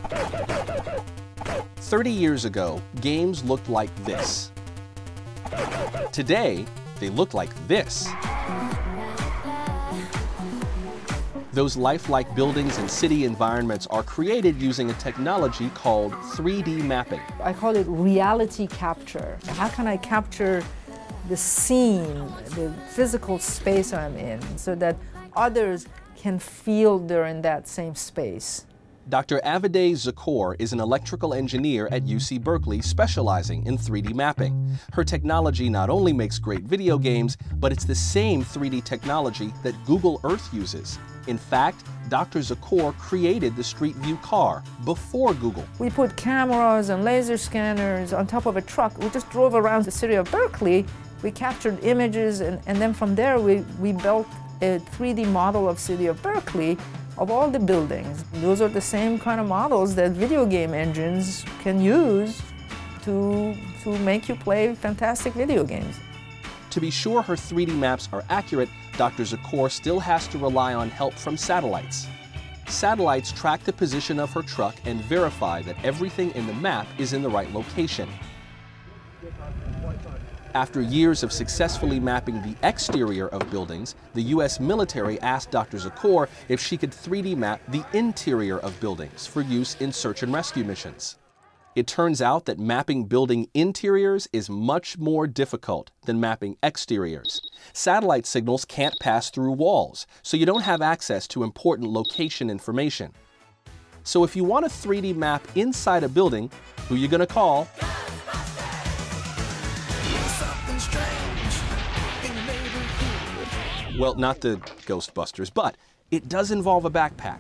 30 years ago, games looked like this. Today, they look like this. Those lifelike buildings and city environments are created using a technology called 3D mapping. I call it reality capture. How can I capture the scene, the physical space I'm in, so that others can feel they're in that same space? Dr. Avideh Zakor is an electrical engineer at UC Berkeley specializing in 3D mapping. Her technology not only makes great video games, but it's the same 3D technology that Google Earth uses. In fact, Dr. Zakor created the Street View car before Google. We put cameras and laser scanners on top of a truck. We just drove around the city of Berkeley. We captured images, and then from there we built a 3D model of city of Berkeley of all the buildings. Those are the same kind of models that video game engines can use to make you play fantastic video games. To be sure her 3D maps are accurate, Dr. Zakor still has to rely on help from satellites. Satellites track the position of her truck and verify that everything in the map is in the right location. After years of successfully mapping the exterior of buildings, the U.S. military asked Dr. Zakor if she could 3D map the interior of buildings for use in search and rescue missions. It turns out that mapping building interiors is much more difficult than mapping exteriors. Satellite signals can't pass through walls, so you don't have access to important location information. So if you want a 3D map inside a building, who are you going to call? Well, not the Ghostbusters, but it does involve a backpack.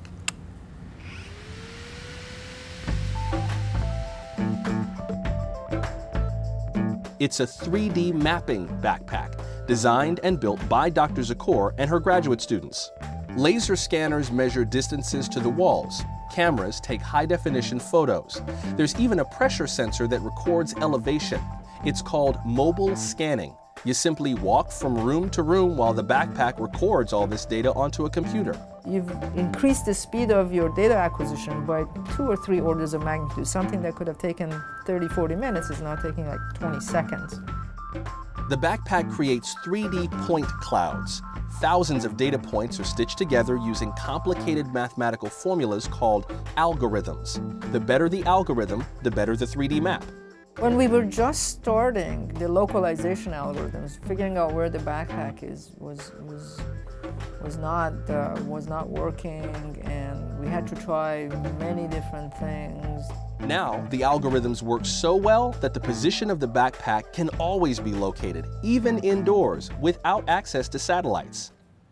It's a 3D mapping backpack, designed and built by Dr. Zakor and her graduate students. Laser scanners measure distances to the walls. Cameras take high-definition photos. There's even a pressure sensor that records elevation. It's called mobile scanning. You simply walk from room to room while the backpack records all this data onto a computer. You've increased the speed of your data acquisition by 2 or 3 orders of magnitude. Something that could have taken 30, 40 minutes is now taking like 20 seconds. The backpack creates 3D point clouds. Thousands of data points are stitched together using complicated mathematical formulas called algorithms. The better the algorithm, the better the 3D map. When we were just starting the localization algorithms, figuring out where the backpack is was not working, and we had to try many different things. Now, the algorithms work so well that the position of the backpack can always be located, even indoors, without access to satellites.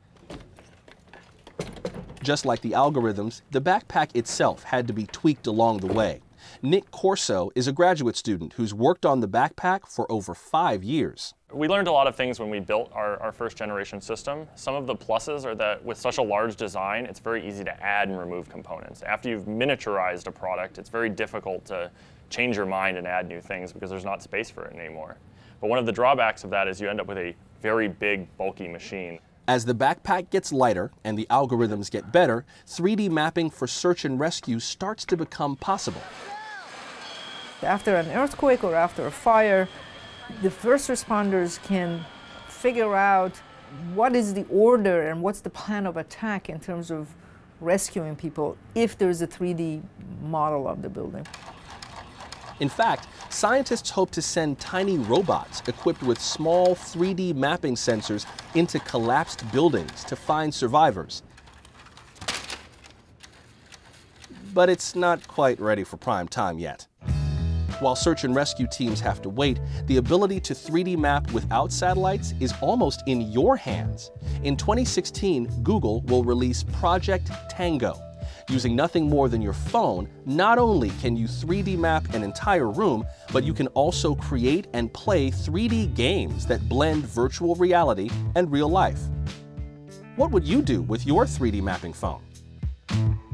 Just like the algorithms, the backpack itself had to be tweaked along the way. Nick Corso is a graduate student who's worked on the backpack for over 5 years. We learned a lot of things when we built our first generation system. Some of the pluses are that with such a large design, it's very easy to add and remove components. After you've miniaturized a product, it's very difficult to change your mind and add new things because there's not space for it anymore. But one of the drawbacks of that is you end up with a very big, bulky machine. As the backpack gets lighter and the algorithms get better, 3D mapping for search and rescue starts to become possible. After an earthquake or after a fire, the first responders can figure out what is the order and what's the plan of attack in terms of rescuing people if there's a 3D model of the building. In fact, scientists hope to send tiny robots equipped with small 3D mapping sensors into collapsed buildings to find survivors. But it's not quite ready for prime time yet. While search and rescue teams have to wait, the ability to 3D map without satellites is almost in your hands. In 2016, Google will release Project Tango. Using nothing more than your phone, not only can you 3D map an entire room, but you can also create and play 3D games that blend virtual reality and real life. What would you do with your 3D mapping phone?